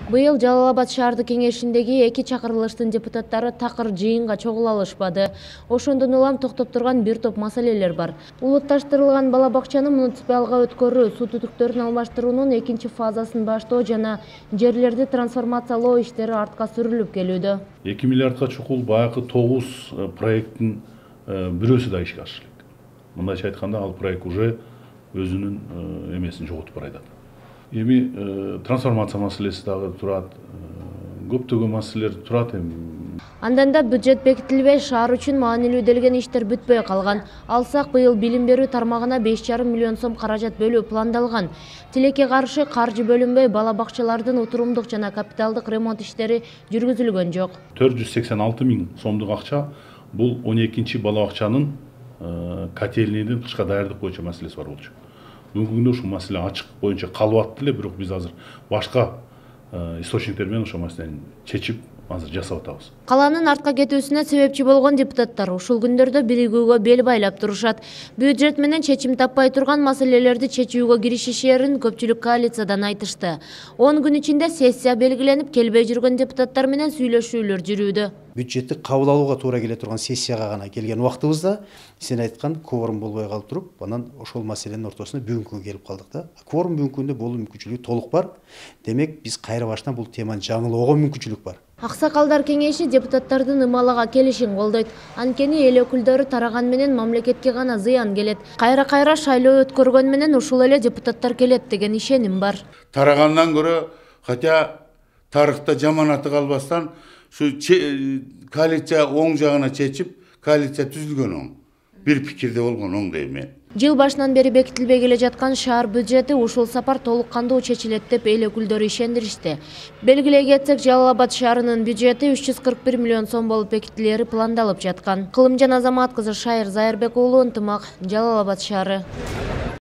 Быйыл Жалал-Абад шаардык кеңешиндеги 2 чакырылыштын депутаттары такыр жыйынга чогула алышпады. Ошондон улам токтоп турган бир топ маселелер бар. Улутташтырылган бала бакчаны муниципалга өткөрүү, суу түтүктөрүн алмаштыруунун 2 фазасын баштоо жана жерлерди трансформациялоо иштери артка сүрүлүп келүүдө. 2 миллиардга чукул баягы 9 проекттин бирөөсү да ишке ашырылат. Мындайча айтканда ал проект уже өзүнүн эмесин жоготуп барат. Эми трансформация маселеси дагы турат, көптөгөн маселелер турат эми. Андан да бюджет бекитилбей, шаар үчүн маанилүү делген иштер бүтпөй калган. Алсак, быйыл билим берүү тармагына 5,5 миллион сом каражат бөлүү пландалган. Тилекке каршы каржы бөлүнбөй, бала бакчалардын отурумдук жана капиталдык ремонт иштери жүргүзүлгөн жок. 486 миң сомдук акча бул 12-чи бала бакчанын котельныйдын кышка даярдык боюнча маселеси бар болчу. Бүгүнкү күндө ушул маселе ачык боюнча калып атты эле, бирок биз азыр башка источниктер менен ошол маселени чечип азыр жасап атабыз. Калаанын артка кетүүсүнө себепчи болгон депутаттар ушул күндөрдө биригүүгө бел байлап турушат. Бюджет менен чечим таппай турган маселелерди чечүүгө киришишерин көпчүлүк коалициядан айтышты. 10 күн ичинде сессия белгиленип, келбей жүргөн депутаттар менен сүйлөшүүлөр жүрүүдө. Бюджетти кабыл алууга туура келе турган сессияга гана келген убактыбызда сен айткан кворум болбой калып туруп, анан ошол маселенин ортосуна бүгүнкүгө келип калдык да. Кворум бүгүнкү күндө болуу мүмкүнчүлүгү толук бар. Демек биз кайра баштан бул теманы жаңылоого мүмкүнчүлүк бар. Аксакалдар кеңеши депутаттардын ымалага келишин колдойт. Анткени эл өкүлдөрү тараган менен мамлекетке гана зыян келет. Кайра коалиция өткөргөн менен ушул эле депутаттар келет деген ишеним бар. Тарагандан көрө, хотя тарыхта жаманаты калбастан şu koalitsiya оң жагына чечип, коалиция түзүлгөн оң. Бир пикирде болгон оң дейм мен. Жыл башынан бери бекитилбей келе жаткан шаар бюджети ушул сапар толук кандуу чечилет деп эл өкүлдөрү ишендиришти. Белгилей кетсек, Жалал-Абад шаарынын бюджети 341 миллион сом болуп бекитилери пландалып жаткан. Кылымжан Азамат кызы Шайыр Зайырбек уулу, Ынтымак, Жалал-Абад шаары.